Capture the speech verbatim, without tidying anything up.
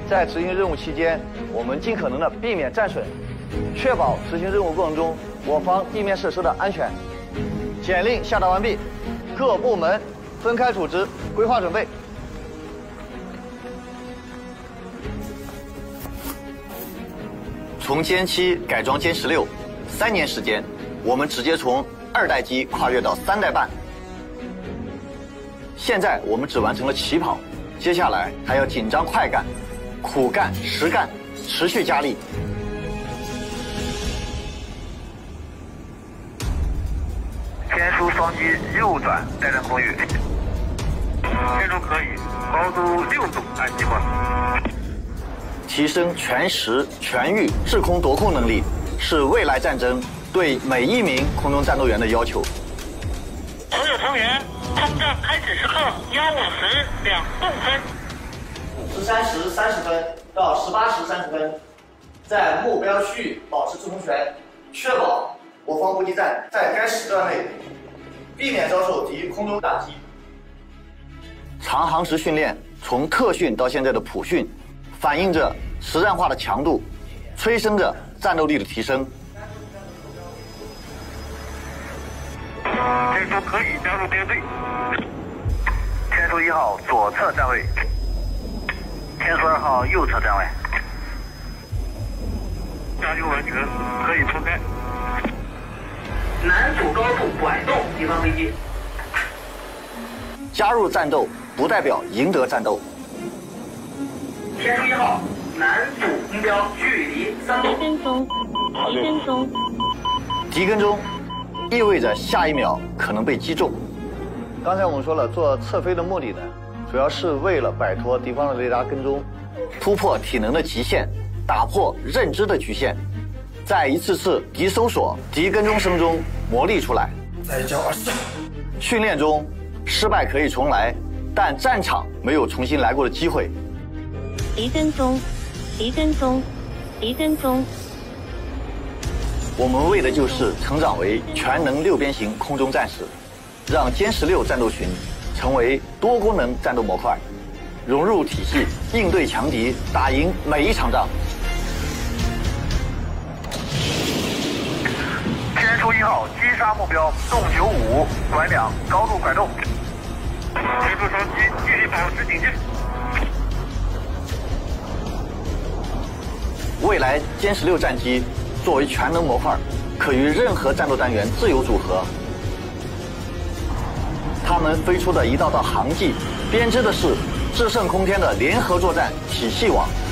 在执行任务期间，我们尽可能的避免战损，确保执行任务过程中我方地面设施的安全。简令下达完毕，各部门分开组织，规划准备。从歼七改装歼十六，三年时间，我们直接从二代机跨越到三代半。现在我们只完成了起跑，接下来还要紧张快干、苦干实干，持续加力。 天枢双击右转待战空域，天枢可以高度六度按计划。 提升全时、全域制空夺控能力，是未来战争对每一名空中战斗员的要求。 所有成员，空战开始时刻幺五时两动分。 十三时三十分到十八时三十分，在目标区域保持制空权，确保我方补给站在该时段内避免遭受敌空中打击。长航时训练从特训到现在的普训，反映着实战化的强度，催生着战斗力的提升。 天枢可以加入编队。天枢一号左侧站位，天枢二号右侧站位。加油完全，可以分开。 南阻高度拐动敌方飞机。 加入战斗不代表赢得战斗。 天枢一号，南阻目标距离三度。敌跟踪，敌跟踪。 敌跟踪意味着下一秒可能被击中。刚才我们说了，做侧飞的目的呢，主要是为了摆脱敌方的雷达跟踪，突破体能的极限，打破认知的局限，在一次次敌搜索、敌跟踪声中磨砺出来。 再交二十。 训练中失败可以重来，但战场没有重新来过的机会。 敌跟踪，敌跟踪，敌跟踪。 我们为的就是成长为全能六边形空中战士，让歼十六战斗群成为多功能战斗模块，融入体系，应对强敌，打赢每一场仗。 天枢一号击杀目标，动九五，拐两，高度拐动。天枢双击继续保持警戒。 未来歼十六战机作为全能模块，可与任何战斗单元自由组合。它们飞出的一道道航迹，编织的是制胜空天的联合作战体系网。